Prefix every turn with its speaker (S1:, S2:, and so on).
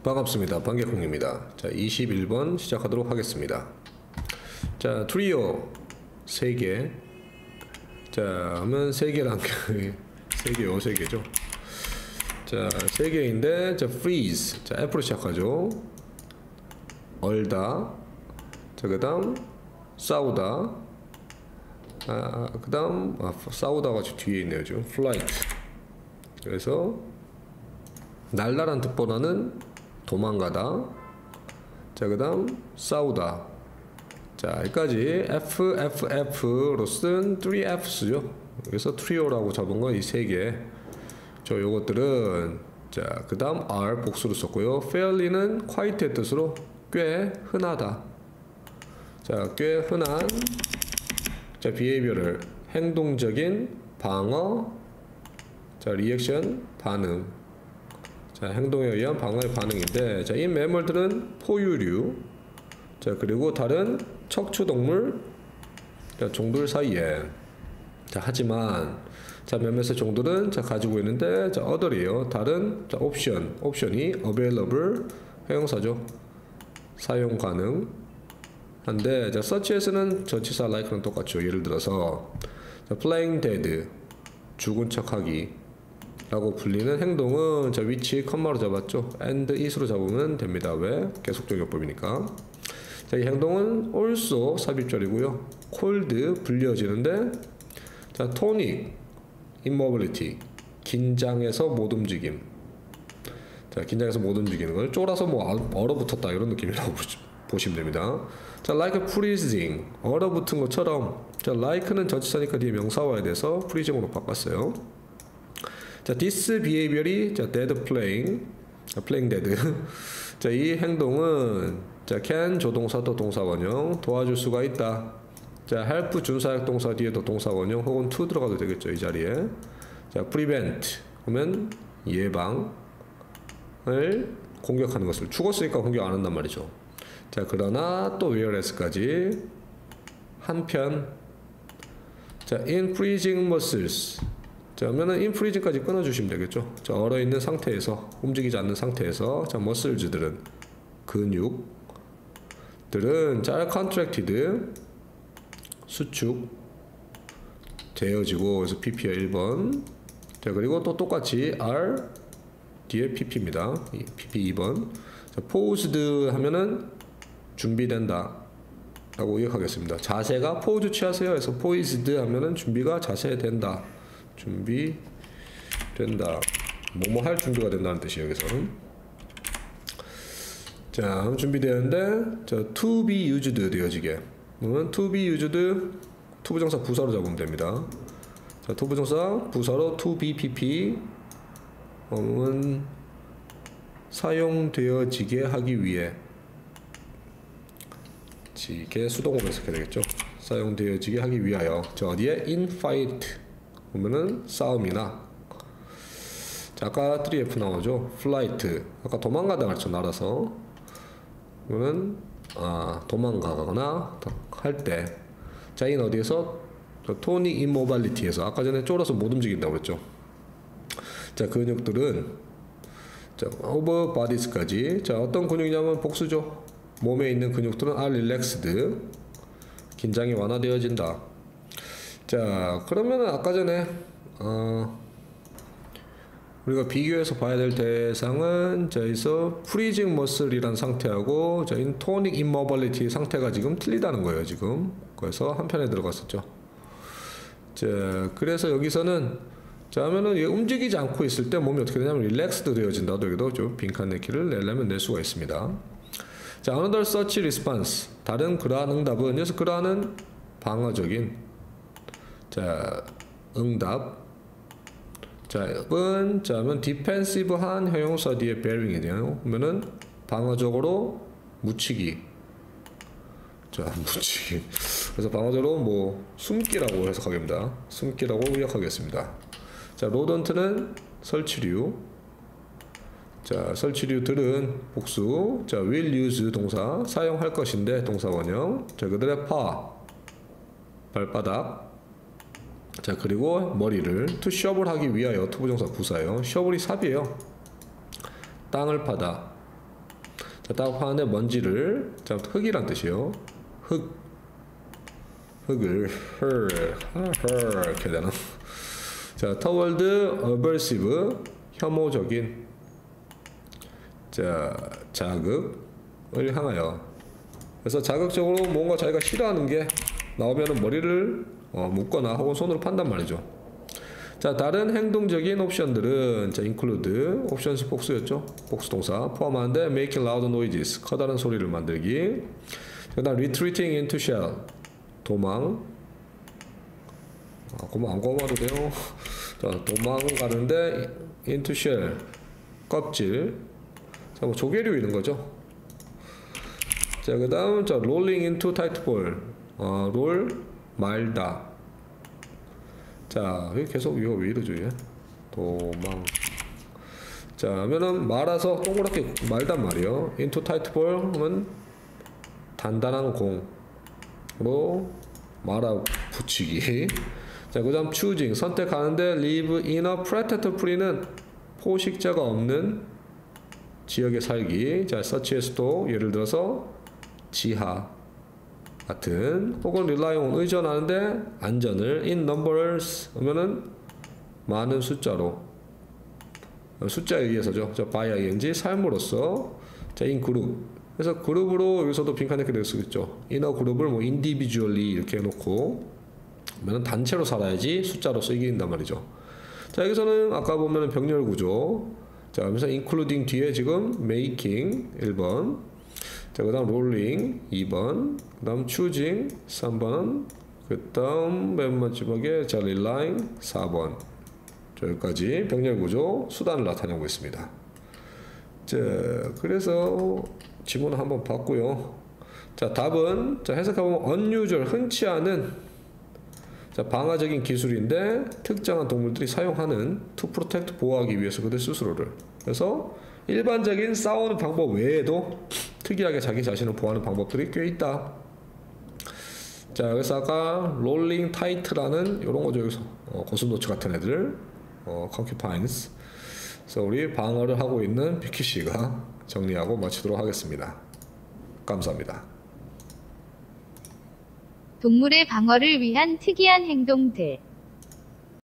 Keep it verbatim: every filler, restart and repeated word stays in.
S1: 반갑습니다. 반개콩입니다. 자, 이십일 번 시작하도록 하겠습니다. 자, 트리오 세 개. 자, 하면 세 개란 세 개요, 세 개죠. 자, 세 개인데, 자, freeze. 자, F로 시작하죠. 얼다. 자, 그 다음, 싸우다. 아, 그 다음, 아, 싸우다가 뒤에 있네요, 지금. flight. 그래서, 날라란 뜻보다는 도망가다. 자, 그 다음, 싸우다. 자, 여기까지 F, F, F로 쓴 쓰리 에프스죠. 그래서 트리오라고 잡은 거 이 세 개. 저 요것들은, 자, 그 다음 R 복수로 썼고요. fairly는 quite의 뜻으로 꽤 흔하다. 자, 꽤 흔한, 자, behavior를 행동적인 방어, 자, 리액션 반응. 자, 행동에 의한 방어의 반응인데, 자, 이 매물들은 포유류, 자, 그리고 다른 척추동물, 자, 종들 사이에, 자, 하지만, 자, 몇몇의 종들은, 자, 가지고 있는데, 자, other이에요. 다른, 자, 옵션, 옵션이 available, 형용사죠. 사용 가능. 한데, 자, such as는 전치사 like랑 똑같죠. 예를 들어서, 자, playing dead, 죽은 척하기 라고 불리는 행동은, 자, which, 컴마로 잡았죠. and is로 잡으면 됩니다. 왜? 계속적 요법이니까. 자, 이 행동은 also 삽입절이고요. cold 불려지는데, 자, tonic, immobility, 긴장해서 못 움직임. 자, 긴장해서 못 움직이는 걸 쫄아서 뭐 얼어붙었다 이런 느낌이라고 보시면 됩니다. 자, like freezing, 얼어붙은 것처럼. 자, like는 전치사니까 뒤에 명사 와야 돼서 freezing으로 바꿨어요. 자, this behavior이, 자, dead playing, 자, playing dead. 자, 이 행동은, 자, can 조동사 또 동사 원형 도와줄 수가 있다. 자, help 준사역 동사 뒤에도 동사 원형 혹은 to 들어가도 되겠죠, 이 자리에. 자, prevent 하면 예방을 공격하는 것을, 죽었으니까 공격 안 한단 말이죠. 자, 그러나 또 whereas까지 한편, 자, in freezing muscles. 자, 그러면은 in freezing까지 끊어주시면 되겠죠. 자, 얼어 있는 상태에서, 움직이지 않는 상태에서, 자, muscles들은 근육들은, 자, are contracted 수축 되어지고, 그래서 피피가 일 번. 자, 그리고 또 똑같이 R 뒤에 피피입니다. 피피 이 번. 자, posed 하면은 준비된다 라고 의역하겠습니다. 자세가 포즈 취하세요 해서 poised 하면은 준비가 자세된다, 준비된다, 뭐뭐 할 준비가 된다는 뜻이에요, 여기서는. 자, 준비되는데, 자, to be used 되어지게. 그러면 to be used, to 부정사 부사로 잡으면 됩니다. 자, to 부정사 부사로 to be pp, 은 사용되어지게 하기 위해, 지게 수동으로 해석해야 되겠죠. 사용되어지게 하기 위하여. 자, 어디에? in fight 보면은 싸움이나. 자, 아까 쓰리 에프 나오죠. flight, 아까 도망가다 그랬죠, 날아서. 그러면 아, 도망가거나 할 때. 자, in 어디에서? tonic immobility에서, 아까 전에 쫄아서 못 움직인다고 그랬죠. 자, 근육들은, 자, over bodies까지. 자, 어떤 근육이냐면 복수죠. 몸에 있는 근육들은 are relaxed, 긴장이 완화되어진다. 자, 그러면은 아까 전에 어, 우리가 비교해서 봐야 될 대상은, 자, 여기서 freezing muscle이란 상태하고, 자, in tonic immobility 상태가 지금 틀리다는 거예요, 지금. 그래서 한 편에 들어갔었죠. 자, 그래서 여기서는, 자, 하면은 움직이지 않고 있을 때 몸이 어떻게 되냐면 relaxed 되어진다. 여기도 좀 빈칸 내키를 내려면 낼 수가 있습니다. 자, another such response, 다른 그러한 응답은, 그래서 그러한은 방어적인, 자, 응답. 자, 은, 자, 하면 defensive한 형용사 뒤에 bearing이네요. 그러면은 방어적으로 묻히기. 자, 묻히기. 그래서 방어적으로 뭐 숨기라고 해석하겠습니다. 숨기라고 의역하겠습니다. 자, rodent는 설치류. 자, 설치류들은 복수. 자, will use 동사, 사용할 것인데 동사 원형. 자, 그들의 파, 발바닥. 자, 그리고 머리를 to shovel 하기 위하여, to 부정사 부사예요. shovel이 삽이에요. 땅을 파다. 자, 딱 화환의 먼지를, 자, 흙이란 뜻이요. 흙. 흙을, 헐, 헐, 이렇게 되나? 자, toward aversive, 혐오적인, 자, 자극을 향하여. 그래서 자극적으로 뭔가 자기가 싫어하는 게 나오면은 머리를 어, 묶거나 혹은 손으로 판단 말이죠. 자, 다른 행동적인 옵션들은, 자, include, 옵션스 복수였죠. 복수 동사 포함하는데 making loud noises, 커다란 소리를 만들기. 그 다음 retreating into shell, 도망. 아, 그만 안 고마도 돼요. 자, 도망가는데 into shell, 껍질. 자, 뭐 조개류 이런 거죠. 자, 그 다음, 자, rolling into tight ball, 어, 롤, 말다. 자, 계속 이거 왜 이러죠, 얘? 도망. 자, 하면은 말아서 동그랗게 말단 말이요. into tight ball은 단단한 공으로 말아 붙이기. 자, 그 다음 choosing, 선택하는데 live in a predator free는 포식자가 없는 지역에 살기. 자, such as도 예를 들어서 지하 같은, 혹은 rely on, 의존하는데 안전을 in numbers 하면은 많은 숫자로, 숫자에 의해서죠. 자, by ing, 삶으로써. 자, in group, 그래서 그룹으로 여기서도 빈칸 이렇게 될 수 있죠. in a group을 뭐 individually 이렇게 해놓고 그러면 단체로 살아야지 숫자로서 이긴단 말이죠. 자, 여기서는 아까 보면은 병렬 구조. 자, 그래서 including 뒤에 지금 making 일 번, 자, 그 다음 rolling 이 번, 그 다음 choosing 삼 번, 그 다음 맨 마지막에 자, relying 사 번. 자, 여기까지 병렬 구조 수단을 나타내고 있습니다. 자, 그래서 지문을 한번 봤고요. 자, 답은, 자, 해석해보면 unusual, 흔치 않은, 자, 방어적인 기술인데 특정한 동물들이 사용하는 to protect, 보호하기 위해서 그들 스스로를. 그래서 일반적인 싸우는 방법 외에도 특이하게 자기 자신을 보호하는 방법들이 꽤 있다. 자, 그래서 아까 rolling tight라는 요런 거죠. 여기서 어, 고슴도치 같은 애들, 어, concubines. 그래서 우리 방어를 하고 있는 비키 씨가 정리하고 마치도록 하겠습니다. 감사합니다.
S2: 동물의 방어를 위한 특이한 행동들.